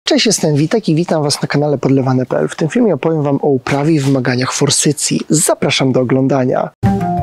Cześć, jestem Witek i witam Was na kanale Podlewane.pl. W tym filmie opowiem Wam o uprawie i wymaganiach forsycji. Zapraszam do oglądania.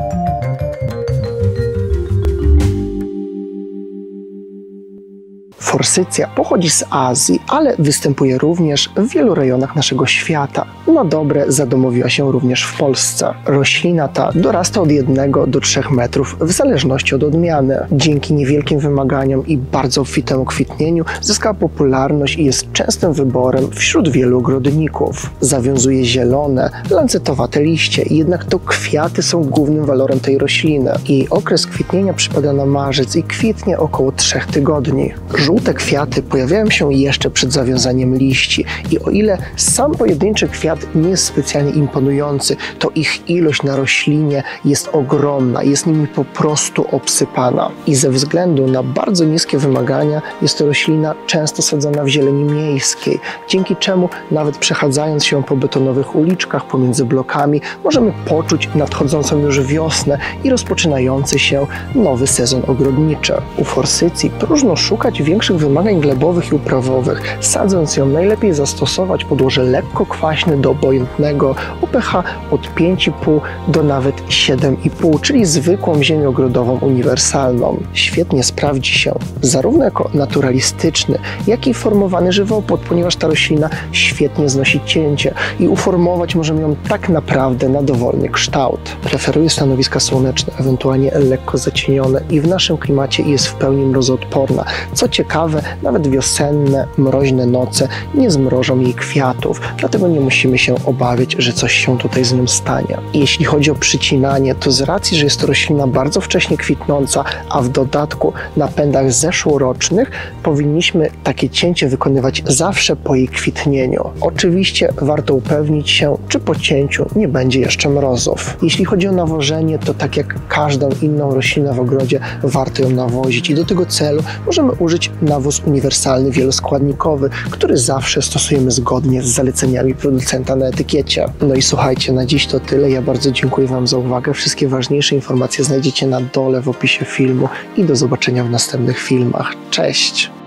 Forsycja pochodzi z Azji, ale występuje również w wielu rejonach naszego świata. Na dobre zadomowiła się również w Polsce. Roślina ta dorasta od 1 do 3 metrów w zależności od odmiany. Dzięki niewielkim wymaganiom i bardzo obfitemu kwitnieniu zyskała popularność i jest częstym wyborem wśród wielu ogrodników. Zawiązuje zielone, lancetowate liście, jednak to kwiaty są głównym walorem tej rośliny. Jej okres kwitnienia przypada na marzec i kwitnie około 3 tygodni. Żółte kwiaty pojawiają się jeszcze przed zawiązaniem liści i o ile sam pojedynczy kwiat nie jest specjalnie imponujący, to ich ilość na roślinie jest ogromna, jest nimi po prostu obsypana. I ze względu na bardzo niskie wymagania jest to roślina często sadzona w zieleni miejskiej, dzięki czemu nawet przechadzając się po betonowych uliczkach pomiędzy blokami możemy poczuć nadchodzącą już wiosnę i rozpoczynający się nowy sezon ogrodniczy. U forsycji próżno szukać większych wymagań glebowych i uprawowych. Sadząc ją najlepiej zastosować podłoże lekko kwaśne do obojętnego o pH od 5,5 do nawet 7,5, czyli zwykłą ziemię ogrodową uniwersalną. Świetnie sprawdzi się zarówno jako naturalistyczny, jak i formowany żywopłot, ponieważ ta roślina świetnie znosi cięcie i uformować możemy ją tak naprawdę na dowolny kształt. Preferuje stanowiska słoneczne, ewentualnie lekko zacienione i w naszym klimacie jest w pełni mrozoodporna. Co ciekawe, nawet wiosenne, mroźne noce nie zmrożą jej kwiatów, dlatego nie musimy się obawiać, że coś się tutaj z nią stanie. Jeśli chodzi o przycinanie, to z racji, że jest to roślina bardzo wcześnie kwitnąca, a w dodatku na pędach zeszłorocznych, powinniśmy takie cięcie wykonywać zawsze po jej kwitnieniu. Oczywiście warto upewnić się, czy po cięciu nie będzie jeszcze mrozów. Jeśli chodzi o nawożenie, to tak jak każdą inną roślinę w ogrodzie, warto ją nawozić i do tego celu możemy użyć nawóz uniwersalny wieloskładnikowy, który zawsze stosujemy zgodnie z zaleceniami producenta na etykiecie. No i słuchajcie, na dziś to tyle. Ja bardzo dziękuję Wam za uwagę. Wszystkie ważniejsze informacje znajdziecie na dole w opisie filmu i do zobaczenia w następnych filmach. Cześć!